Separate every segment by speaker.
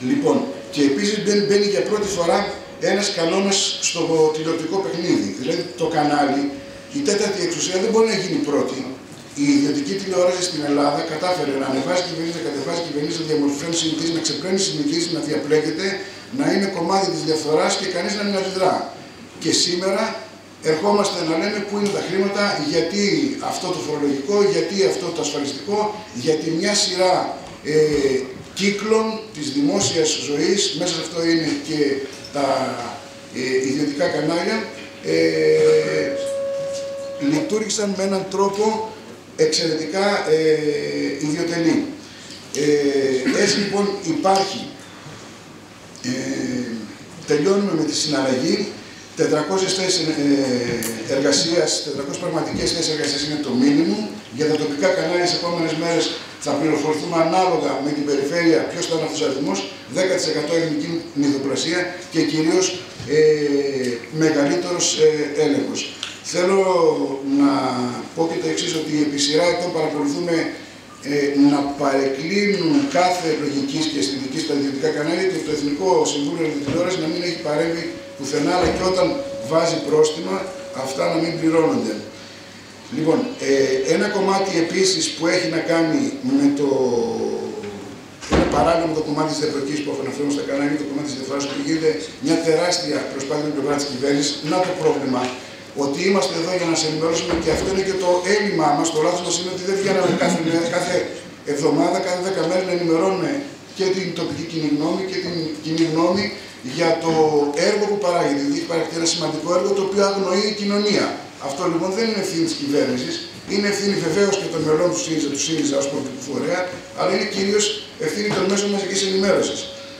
Speaker 1: Λοιπόν, και επίσης μπαίνει για πρώτη φορά ένας κανόνας στο τηλεοπτικό παιχνίδι. Δηλαδή το κανάλι, η τέταρτη εξουσία δεν μπορεί να γίνει πρώτη. Η ιδιωτική τηλεόραση στην Ελλάδα κατάφερε να ανεβάζει κυβερνήσεις, να κατεβάζει κυβερνήσεις, να διαμορφώνει συνηθίσεις, να ξεπλένει συνηθίσεις, να διαπλέκεται, να είναι κομμάτι της διαφθοράς και κανείς να μην αντιδρά. Και σήμερα ερχόμαστε να λέμε πού είναι τα χρήματα, γιατί αυτό το φορολογικό, γιατί αυτό το ασφαλιστικό, γιατί μια σειρά κύκλων της δημόσιας ζωής, μέσα σε αυτό είναι και τα ιδιωτικά κανάλια, λειτουργήσαν με έναν τρόπο εξαιρετικά ιδιωτελή. Έτσι λοιπόν υπάρχει, τελειώνουμε με τη συναλλαγή, 400 θέσεις εργασίας, 400 πραγματικές θέσεις εργασίας είναι το μήνυμο. Για τα τοπικά κανάλια στις επόμενες μέρες θα πληροφορηθούμε ανάλογα με την περιφέρεια ποιος θα είναι αυτός ο αριθμός, 10% ελληνική μυθοπλασία και κυρίως μεγαλύτερος έλεγχος. Θέλω να πω και το εξής, ότι επί σειρά ετών παρακολουθούμε να παρεκκλίνουν κάθε λογικής και αισθητικής στα ιδιωτικά κανάλια και το Εθνικό Συμβούλιο Ραδιοτηλεόρασης να μην έχει παρέμβει πουθενά, αλλά και όταν βάζει πρόστιμα, αυτά να μην πληρώνονται. Λοιπόν, ένα κομμάτι επίσης που έχει να κάνει με το... είναι παράλληλο με το κομμάτι της διαπλοκής που αναφέρουμε στα κανάλια, το κομμάτι της διαφθοράς, που γίνεται μια τεράστια προσπάθεια με την πλευρά της κυβέρνησης. Να το πρόβλημα, ότι είμαστε εδώ για να σε ενημερώσουμε και αυτό είναι και το έλλειμμά μας. Το λάθος μας είναι ότι δεν βγαίναμε κάθε εβδομάδα, κάθε 10 μέρες να ενημερώνουμε και την τοπική κοινή γνώμη και την κοινή γνώμη για το έργο που παράγεται. Δηλαδή έχει παραχθεί ένα σημαντικό έργο το οποίο αγνοεί η κοινωνία. Αυτό λοιπόν δεν είναι ευθύνη της κυβέρνησης, είναι ευθύνη βεβαίως και των μελών του ΣΥΡΙΖΑ ως πολιτικού φορέα, αλλά είναι κυρίως ευθύνη των μέσων μαζικής ενημέρωσης.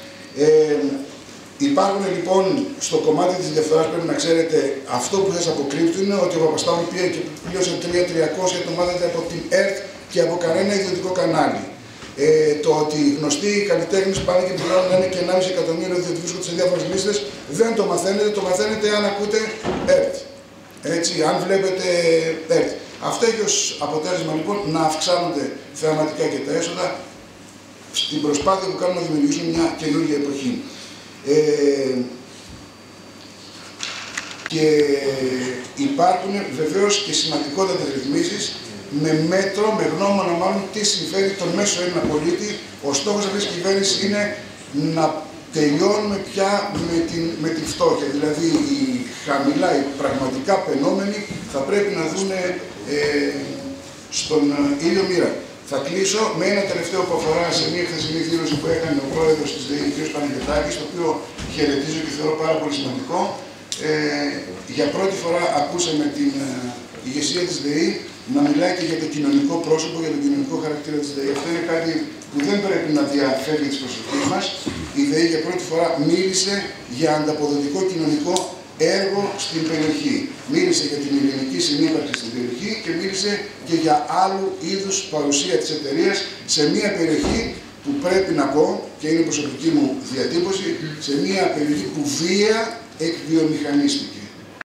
Speaker 1: Υπάρχουν λοιπόν στο κομμάτι της διαφθοράς, πρέπει να ξέρετε, αυτό που σας αποκρύπτει είναι ότι ο Παπασταύρου πήγε και πλήρωσε 3.300 το μάθατε από την ΕΡΤ και από κανένα ιδιωτικό κανάλι. Το ότι οι γνωστοί καλλιτέχνες πάνε και πληρώνουν 1,5 εκατομμύριο διότι βρίσκονται σε διάφορες λίστες, δεν το μαθαίνετε, το μαθαίνετε αν ακούτε ΕΡΤ. Έτσι, αν βλέπετε ΕΡΤ. Αυτό έχει ως αποτέλεσμα λοιπόν να αυξάνονται θεαματικά και τα έσοδα στην προσπάθεια που κάνουν να δημιουργήσουν μια καινούργια εποχή. Και υπάρχουν βεβαίως και σημαντικότατες ρυθμίσεις με μέτρο, με γνώμονα μάλλον τι συμφέρει τον μέσο Έλληνα πολίτη. Ο στόχος αυτής της κυβέρνησης είναι να τελειώνουμε πια με τη φτώχεια. Δηλαδή οι χαμηλά, οι πραγματικά πενόμενοι θα πρέπει να δουν στον ήλιο μοίρα. Θα κλείσω με ένα τελευταίο που αφορά σε μια χθεσινή δήλωση που έκανε ο πρόεδρος της ΔΕΗ, κ. Παναγιωτάκης, το οποίο χαιρετίζω και θεωρώ πάρα πολύ σημαντικό. Για πρώτη φορά ακούσαμε την ηγεσία της ΔΕΗ να μιλάει και για το κοινωνικό πρόσωπο, για τον κοινωνικό χαρακτήρα της ΔΕΗ. Αυτό είναι κάτι που δεν πρέπει να διαφεύγει της προσοχής μας. Η ΔΕΗ για πρώτη φορά μίλησε για ανταποδοτικό κοινωνικό έργο στην περιοχή. Μίλησε για την ειρηνική συνύπαρξη στην περιοχή και μίλησε και για άλλου είδους παρουσία της εταιρείας σε μια περιοχή που πρέπει να πω, και είναι η προσωπική μου διατύπωση, σε μια περιοχή που βία εκβιομηχανίστηκε.